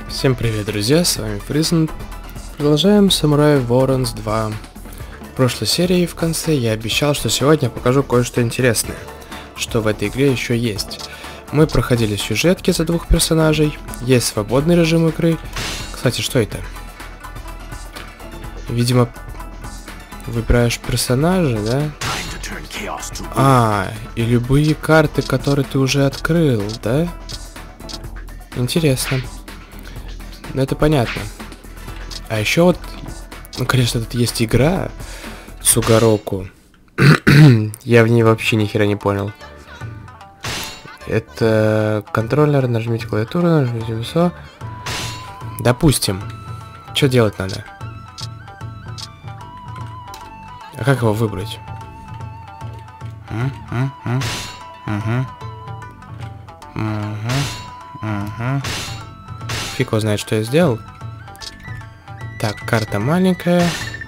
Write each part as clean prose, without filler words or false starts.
Всем привет, друзья, с вами Фризен. Продолжаем Samurai Warriors 2. В прошлой серии в конце я обещал, что сегодня покажу кое-что интересное, что в этой игре еще есть. Мы проходили сюжетки за двух персонажей, есть свободный режим игры. Кстати, что это? Видимо, выбираешь персонажа, да? И любые карты, которые ты уже открыл, да? Интересно. Ну, это понятно. А еще вот, ну, конечно, тут есть игра Сугароку. Я в ней вообще ни хера не понял. Это контроллер, нажмите клавиатуру, нажмите все. Допустим. Что делать надо? А как его выбрать? Фиг его знает, что я сделал. Так, карта маленькая.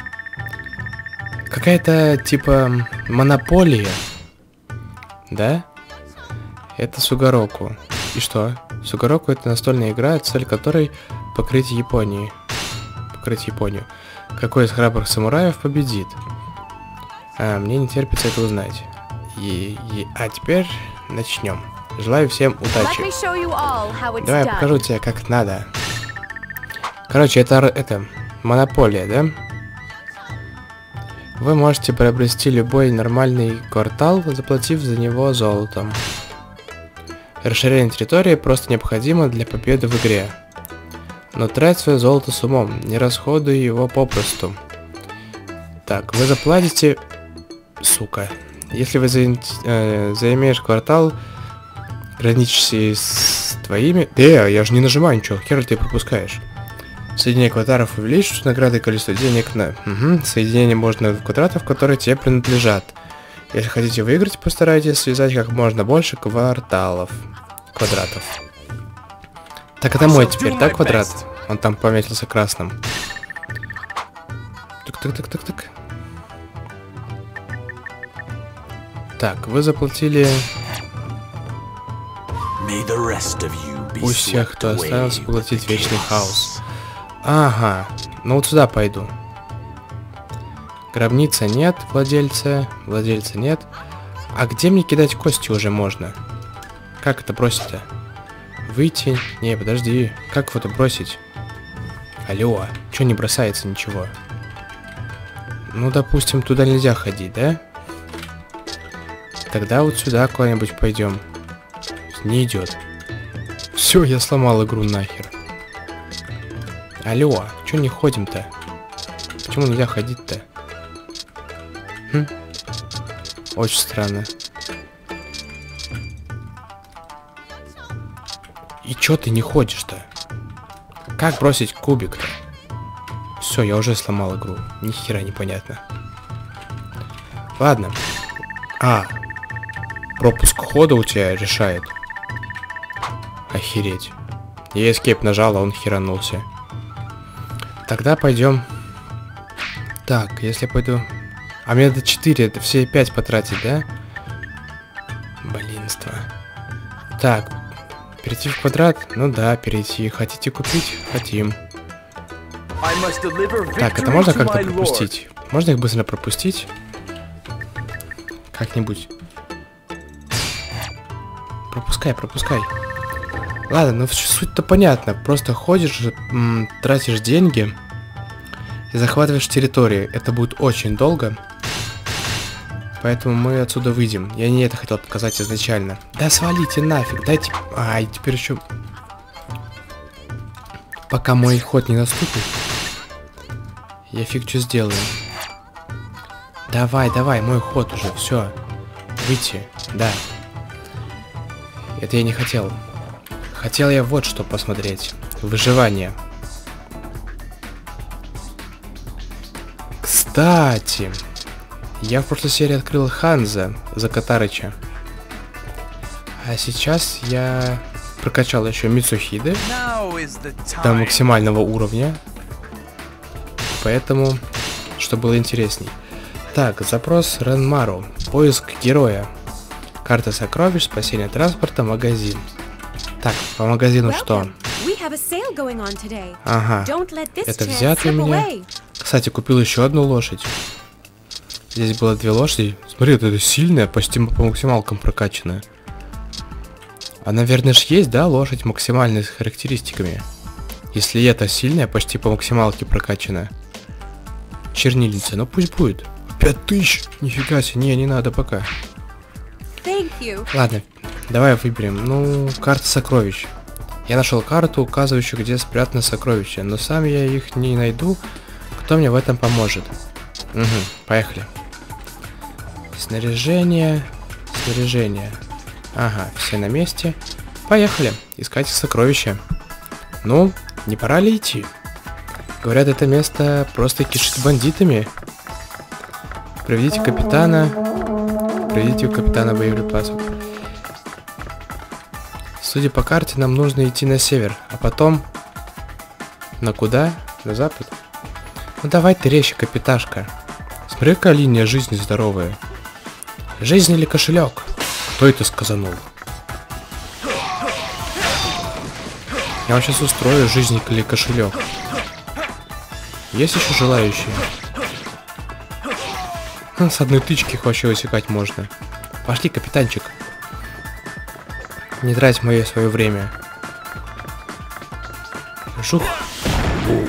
Какая-то типа монополия. Да? Это Сугароку. И что? Сугароку — это настольная игра, цель которой покрыть Японию. Покрыть Японию. Какой из храбрых самураев победит? Мне не терпится это узнать. А теперь начнем. Желаю всем удачи. Давай я покажу тебе, как надо. Короче, это монополия, да? Вы можете приобрести любой нормальный квартал, заплатив за него золотом. Расширение территории просто необходимо для победы в игре. Но трать свое золото с умом, не расходуй его попросту. Так, вы заплатите... Сука. Если вы займешь квартал, граничащий с твоими... я же не нажимаю ничего, хер ты пропускаешь. Соединение квадратов увеличивает награды и количество денег на... Соединение можно квадратов, которые тебе принадлежат. Если хотите выиграть, постарайтесь связать как можно больше кварталов. Квадратов. Так, это мой теперь, да, квадрат? Он там пометился красным. Так. Так, вы заплатили... Пусть всех, кто остался, поглотит вечный хаос. Ага, ну вот сюда пойду. Гробница нет, владельца нет. А где мне кидать кости уже можно? Как это бросить-то? Выйти? Не, подожди. Как вот это бросить? Алло, чё не бросается ничего? Ну, допустим, туда нельзя ходить, да? Тогда вот сюда куда-нибудь пойдем. Не идет. Все, я сломал игру нахер. Алло, чё не ходим-то? Почему нельзя ходить-то? Очень странно. И чё ты не ходишь-то? Как бросить кубик-то? Все, я уже сломал игру. Ни хера непонятно. Ладно. Пропуск хода у тебя решает. Охереть. Я эскейп нажал, а он херанулся. Тогда пойдем. Так, если я пойду... А мне до 4, это все 5 потратить, да? Блинство. Так, перейти в квадрат? Ну да, перейти. Хотите купить? Хотим. Так, это можно как-то пропустить? Можно их быстро пропустить? Как-нибудь. Пропускай. Ладно, ну суть-то понятна. Просто ходишь, тратишь деньги и захватываешь территории. Это будет очень долго. Поэтому мы отсюда выйдем. Я не это хотел показать изначально. Да свалите нафиг, дайте... Ай, теперь еще... Пока мой ход не наступит, я фиг что сделаю. Давай, мой ход уже, все. Выйти, да. Это я не хотел. Хотел я вот что посмотреть. Выживание. Кстати, я в прошлой серии открыл Ханза за Катарыча. А сейчас я прокачал еще Мицухиды до максимального уровня. Поэтому, что было интересней. Так, запрос Ренмару. Поиск героя. Карта сокровищ, спасение транспорта, магазин. Так, по магазину что? Ага, это взято у меня. Кстати, купил еще одну лошадь. Здесь было 2 лошади. Смотри, это сильная, почти по максималкам прокачанная. А, наверное, ж есть, да, лошадь максимальной с характеристиками. Если это сильная, почти по максималке прокачанная. Чернильница, ну пусть будет. 5000! Нифига себе, не надо пока. Ладно, давай выберем. Ну, карта сокровищ. Я нашел карту, указывающую, где спрятано сокровище, но сам я их не найду. Кто мне в этом поможет? Угу, поехали. Снаряжение. Ага, все на месте. Поехали, искать сокровища. Ну, не пора ли идти? Говорят, это место просто кишит бандитами. Приведите капитана боеприпасов. Судя по карте, нам нужно идти на север, а потом... На куда? На запад? Ну давай ты резче, капиташка. Смотри, какая линия жизни здоровая. Жизнь или кошелек? Кто это сказанул? Я вам сейчас устрою жизнь или кошелек. Есть еще желающие? С одной тычки их вообще высекать можно. Пошли, капитанчик. Не трать свое время. Жух. Бум.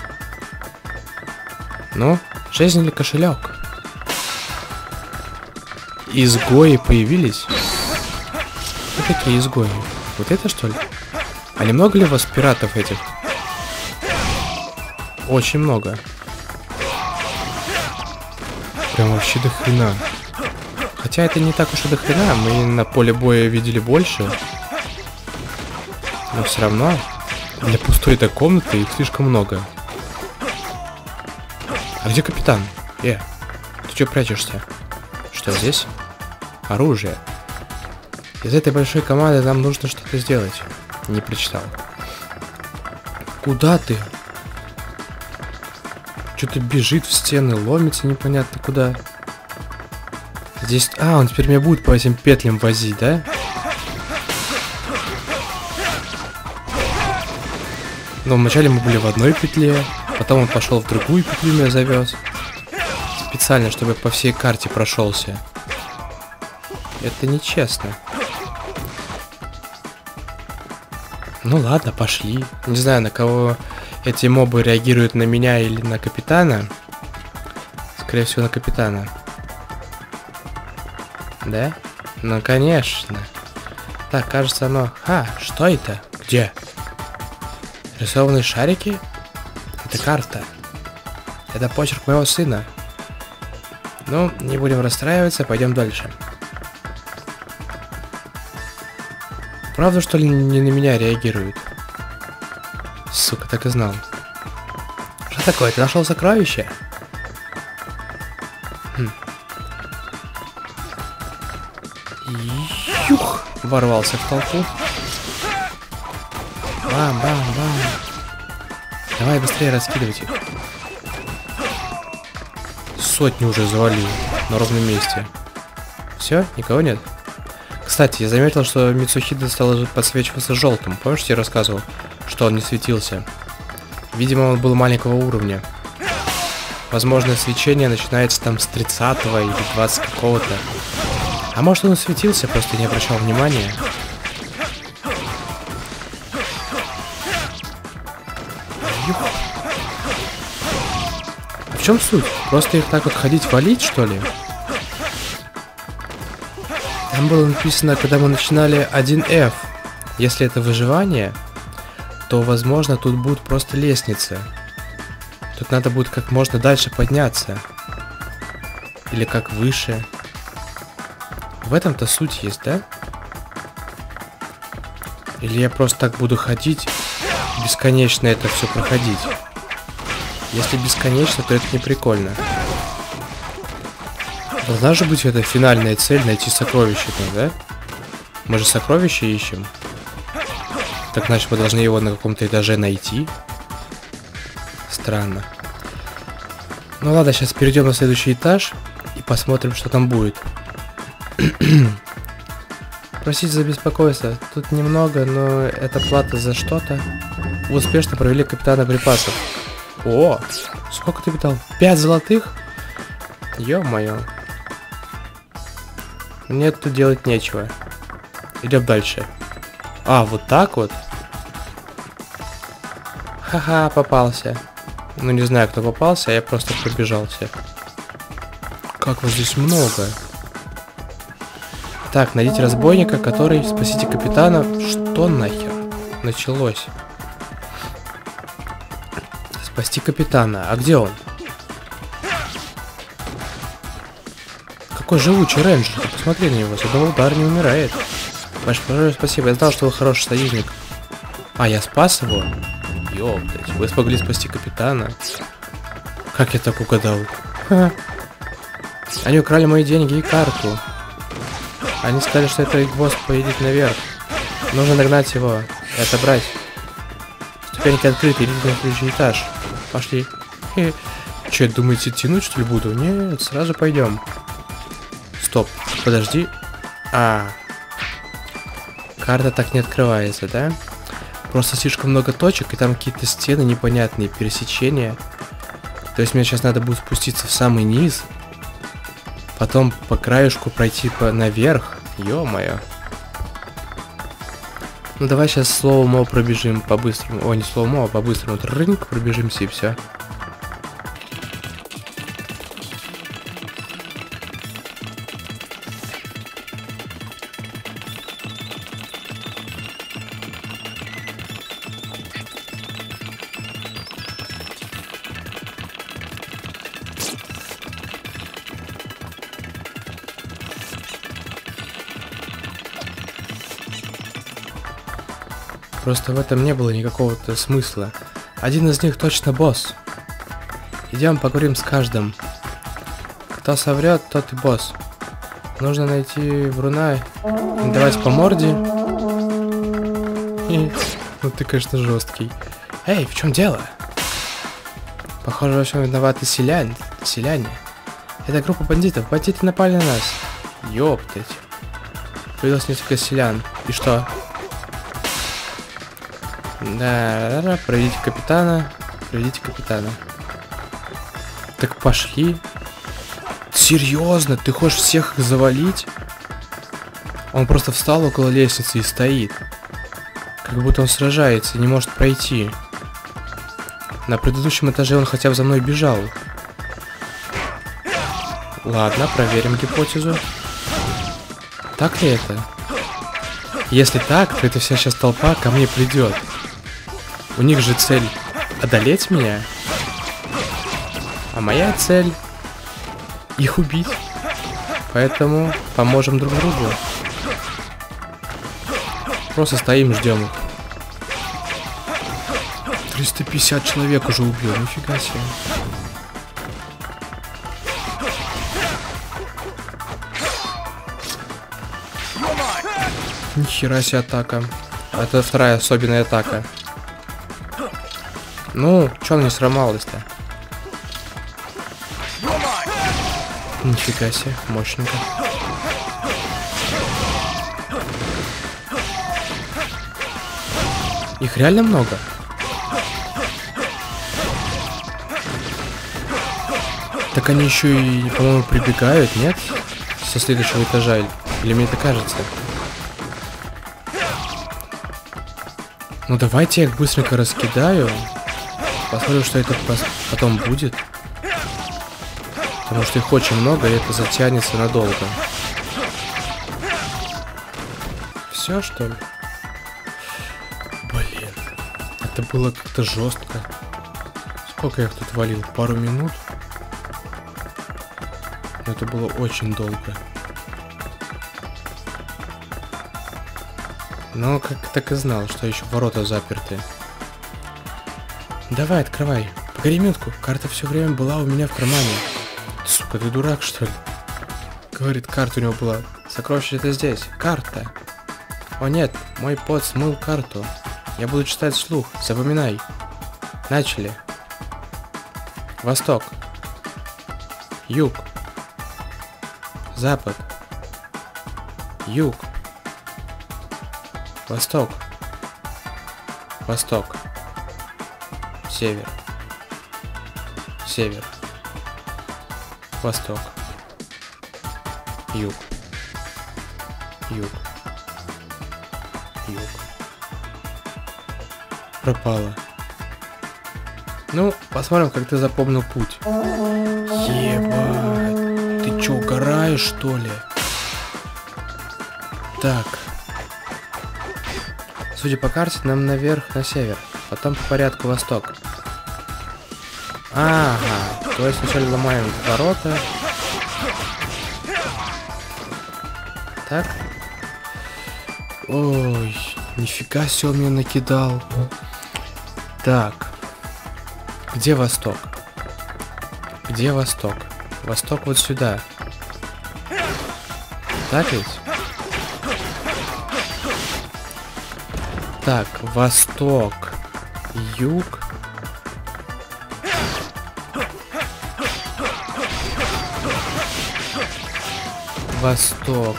Ну, жизнь или кошелек? Изгои появились? Кто такие изгои? Вот это что ли? А не много ли у вас пиратов этих? Очень много. Прям вообще до хрена. Хотя это не так уж и до хрена. Мы на поле боя видели больше. Но все равно для пустой этой комнаты их слишком много. А где капитан? Ты что прячешься? Что здесь? Оружие. Из этой большой команды нам нужно что-то сделать. Не прочитал. Куда ты? Что-то бежит в стены, ломится непонятно куда. Здесь... А, он теперь меня будет по этим петлям возить, да? Но вначале мы были в одной петле, потом он пошел в другую петлю, меня завез. Специально, чтобы по всей карте прошелся. Это нечестно. Ну ладно, пошли. Не знаю, на кого эти мобы реагируют, на меня или на капитана. Скорее всего, на капитана. Да? Ну, конечно. Так, кажется, оно... что это? Где? Рисованные шарики? Это карта. Это почерк моего сына. Ну, не будем расстраиваться, пойдем дальше. Правда, что ли, не на меня реагируют? Сука, так и знал. Что такое? Ты нашел сокровище? Юх! Ворвался в толпу. Бам-бам-бам. Давай быстрее раскидывать их. Сотню уже завалил на ровном месте. Все? Никого нет? Кстати, я заметил, что Мицухида стал подсвечиваться желтым. Помнишь, я рассказывал, что он не светился? Видимо, он был маленького уровня. Возможно, свечение начинается там с 30-го или 20 какого-то. А может, он светился, просто не обращал внимания. А в чем суть? Просто их так вот ходить валить, что ли? Там было написано, когда мы начинали 1F. Если это выживание, то, возможно, тут будут просто лестницы. Тут надо будет как можно дальше подняться. Или как выше. В этом-то суть есть, да? Или я просто так буду ходить, бесконечно это все проходить? Если бесконечно, то это не прикольно. Должна же быть эта финальная цель — найти сокровище-то, да? Мы же сокровище ищем. Так значит, мы должны его на каком-то этаже найти. Странно. Ну ладно, сейчас перейдем на следующий этаж и посмотрим, что там будет. Простите за беспокойство. Тут немного, но это плата за что-то. Вы успешно провели капитана припасов. О! Сколько ты дал? 5 золотых? Ё-моё. Мне тут делать нечего. Идем дальше. А, вот так вот? Ха-ха, попался. Ну, не знаю, кто попался, я просто пробежался. Как вас здесь много. Так, найдите разбойника, который... Спасите капитана. Что нахер началось? Спасти капитана. А где он? Какой живучий рейнджер. Ты посмотри на него. С одного удара не умирает. Большое спасибо. Я знал, что вы хороший союзник. А, я спас его? Ёптать. Вы смогли спасти капитана. Как я так угадал? Ха. Они украли мои деньги и карту. Они сказали, что это их босс поедет наверх. Нужно догнать его и отобрать. Ступеньки открыты, идите на следующий этаж. Пошли. Че, думаете, тянуть что ли буду? Нет, сразу пойдем. Стоп, подожди. Карта так не открывается, да? Просто слишком много точек, и там какие-то стены непонятные, пересечения. То есть мне сейчас надо будет спуститься в самый низ. Потом по краешку пройти наверх. Ё-моё. Ну давай сейчас слово-мо пробежим по-быстрому. О, не слово-мо, а по-быстрому. Рынок пробежимся и все. Просто в этом не было никакого-то смысла. Один из них точно босс. Идем поговорим с каждым. Кто соврет, тот и босс. Нужно найти вруна и давать по морде. Ну ты, конечно, жесткий. Эй, в чем дело? Похоже, во всем виноваты селяне. Это группа бандитов. Бандиты напали на нас. Ёптать. Появилось несколько селян. И что? Да, проведите капитана. Так пошли. Серьезно, ты хочешь всех их завалить? Он просто встал около лестницы и стоит. Как будто он сражается и не может пройти. На предыдущем этаже он хотя бы за мной бежал. Ладно, проверим гипотезу. Так ли это? Если так, то эта вся сейчас толпа ко мне придет. У них же цель одолеть меня. А моя цель их убить. Поэтому поможем друг другу. Просто стоим, ждем их. 350 человек уже убил, нифига себе. Нихера себе атака. Это вторая особенная атака. Ну, чё она не сломалась-то? Нифига себе, мощненько. Их реально много? Так они еще и, по-моему, прибегают, нет? Со следующего этажа. Или мне это кажется? Ну давайте я их быстренько раскидаю. Посмотрим, что это потом будет. Потому что их очень много, и это затянется надолго. Все, что ли? Блин. Это было как-то жестко. Сколько я их тут валил? Пару минут? Но это было очень долго. Но как так и знал, что еще ворота заперты. Давай, открывай. Погоди минутку, карта все время была у меня в кармане. Сука, ты дурак, что ли? Говорит, карта у него была. Сокровище это здесь. Карта. О нет, мой пот смыл карту. Я буду читать вслух. Запоминай. Начали. Восток. Юг. Запад. Юг. Восток. Восток. Север. Север. Восток. Юг. Юг. Юг. Пропало. Ну, посмотрим, как ты запомнил путь. Ебать. Ты чё, угораешь, что ли? Так. Судя по карте, нам наверх, на север. Потом по порядку восток. Ага. То есть сначала ломаем ворота. Так. Ой, нифига себе он мне накидал. Так. Где восток? Где восток? Восток вот сюда. Так ведь? Так, восток, юг. Восток.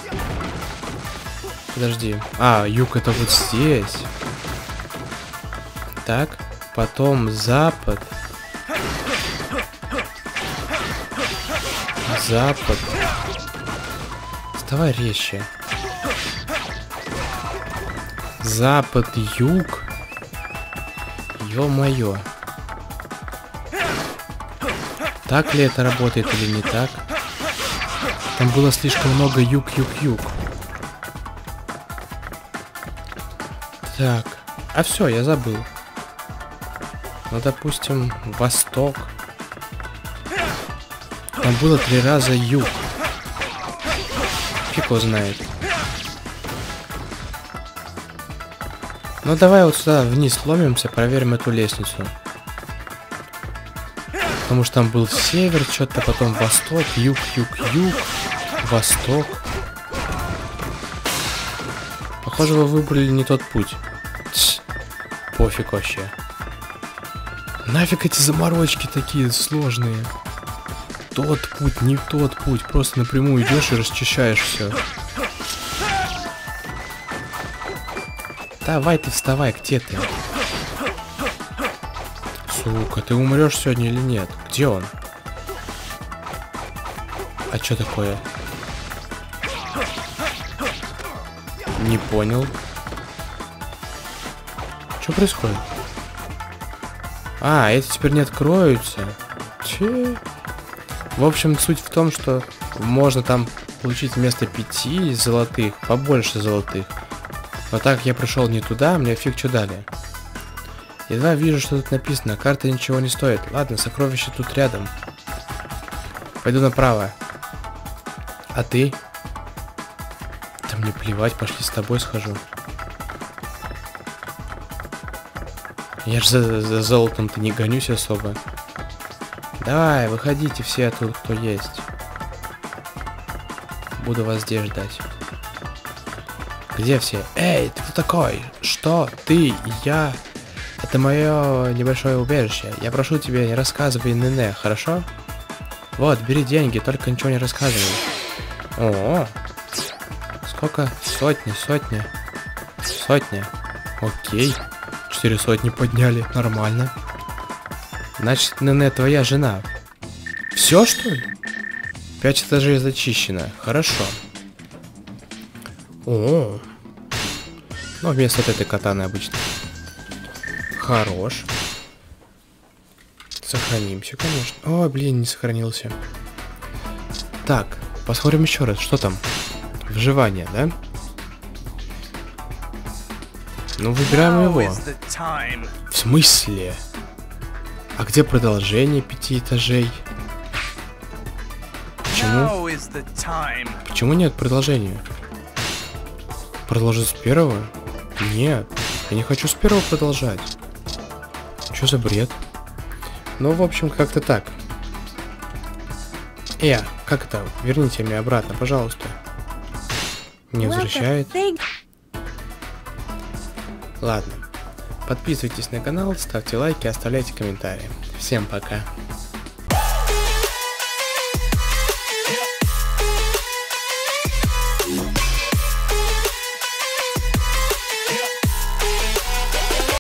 Подожди. А, юг это вот здесь. Так, потом запад. Запад. Вставай резче. Запад, юг. Ё-моё. Так ли это работает или не так? Там было слишком много юг, юг, юг. Так. А все, я забыл. Ну, допустим, восток. Там было 3 раза юг. Фиг его знает. Ну, давай вот сюда вниз ломимся, проверим эту лестницу. Потому что там был север, что-то потом восток, юг, юг, юг, восток. Похоже, вы выбрали не тот путь. Пофиг вообще. Нафиг эти заморочки такие сложные. Тот путь, не тот путь. Просто напрямую идешь и расчищаешь все. Давай ты вставай, где ты? Сука, ты умрешь сегодня или нет? Где он? А что такое? Не понял. Что происходит? А, эти теперь не откроются. Че? В общем, суть в том, что можно там получить вместо 5 золотых побольше золотых. Но так я пришел не туда, мне фиг что дали. Едва вижу, что тут написано. Карта ничего не стоит. Ладно, сокровище тут рядом. Пойду направо. А ты? Да мне плевать, пошли с тобой схожу. Я ж за золотом-то не гонюсь особо. Давай, выходите все оттуда, кто есть. Буду вас здесь ждать. Где все? Эй, ты кто такой? Что? Ты? Я? Это мое небольшое убежище. Я прошу тебя, не рассказывай Нене, хорошо? Вот, бери деньги, только ничего не рассказывай. О, сколько? Сотня. Сотня. Окей. 4 сотни подняли, нормально. Значит, Нене твоя жена. Все, что ли? 5 этажей зачищено. Хорошо. О. Ну, вместо вот этой катаны обычно. Хорош. Сохранимся, конечно. Ой, блин, не сохранился. Так, посмотрим еще раз, что там. Выживание, да? Ну, выбираем его. В смысле? А где продолжение 5 этажей? Почему? Почему нет продолжения? Продолжить с 1? Нет, я не хочу с 1 продолжать. Что за бред? Ну, в общем, как-то так. Как это? Верните меня обратно, пожалуйста. Не возвращает. Ладно. Подписывайтесь на канал, ставьте лайки, оставляйте комментарии. Всем пока.